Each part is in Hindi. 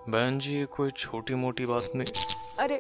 बहन जी ये कोई छोटी मोटी बात नहीं। अरे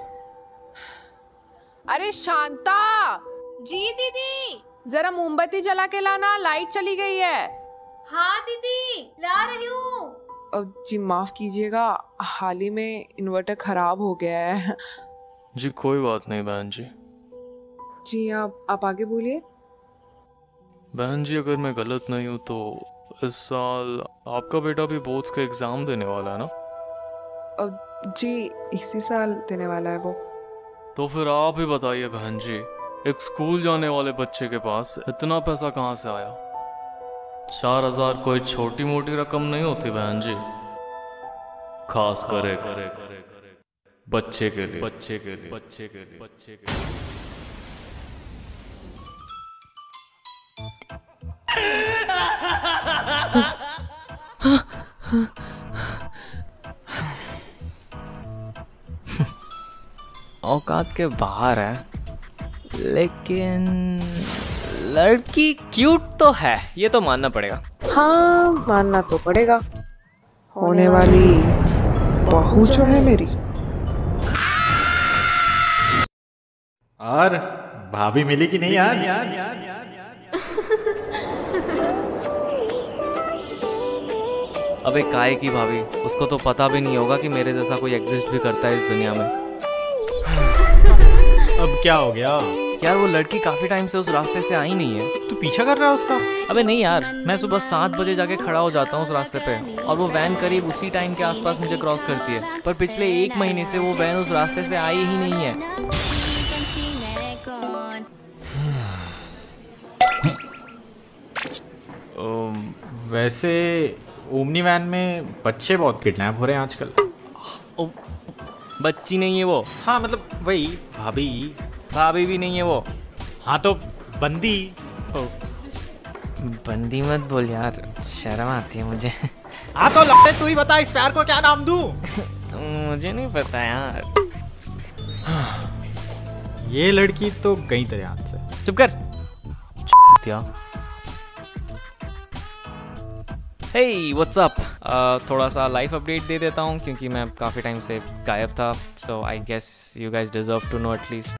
अरे शांता, जी दीदी। जरा मोमबत्ती जला के लाना, लाइट चली गई है। हाँ दीदी, ला रही हूँ। अब जी माफ कीजिएगा, हाल ही में इन्वर्टर खराब हो गया है। जी कोई बात नहीं बहन जी। जी आप आगे बोलिए। बहन जी अगर मैं गलत नहीं हूँ तो इस साल आपका बेटा भी बोर्ड्स का एग्ज़ाम देने वाला है ना? अब जी इसी साल देने वाला है वो। तो फिर आप ही बताइए बहन जी, एक स्कूल जाने वाले बच्चे के पास इतना पैसा कहाँ से आया? 4,000 कोई छोटी मोटी रकम नहीं होती बहन जी, खास करे बच्चे के लिए। औकात के बाहर है, लेकिन लड़की क्यूट तो है, ये तो मानना पड़ेगा। हाँ मानना तो पड़ेगा। होने वाली बहू जो है मेरी। और भाभी मिली कि नहीं आज? अबे काहे की भाभी, उसको तो पता भी नहीं होगा कि मेरे जैसा कोई एग्जिस्ट भी करता है इस दुनिया में। अब क्या हो गया? यार वो लड़की काफी टाइम से उस रास्ते से आई नहीं है। तू पीछा कर रहा है उसका? अबे नहीं यार, मैं सुबह 7 बजे जाके खड़ा हो जाता हूँ उस रास्ते पे, और वो वैन करीब उसी टाइम के आसपास मुझे क्रॉस करती है। पर पिछले 1 महीने से वो वैन उस रास्ते से आई ही नहीं है। वैसे ओमनी वैन में बच्चे बहुत किडनैप हो रहे हैं आजकल। ओ, बच्ची नहीं है वो। हाँ मतलब वही भाभी। भाभी भी नहीं है वो। हाँ तो बंदी। बंदी मत बोल यार, शर्म आती है मुझे। हाँ तो लगता तू ही बता, इस प्यार को क्या नाम दूं? मुझे नहीं पता यार। ये लड़की तो गई तेरे हाथ से। चुप कर। Hey, what's up? थोड़ा सा लाइफ अपडेट दे देता हूँ क्योंकि मैं काफ़ी टाइम से गायब था, so I guess you guys deserve to know at least.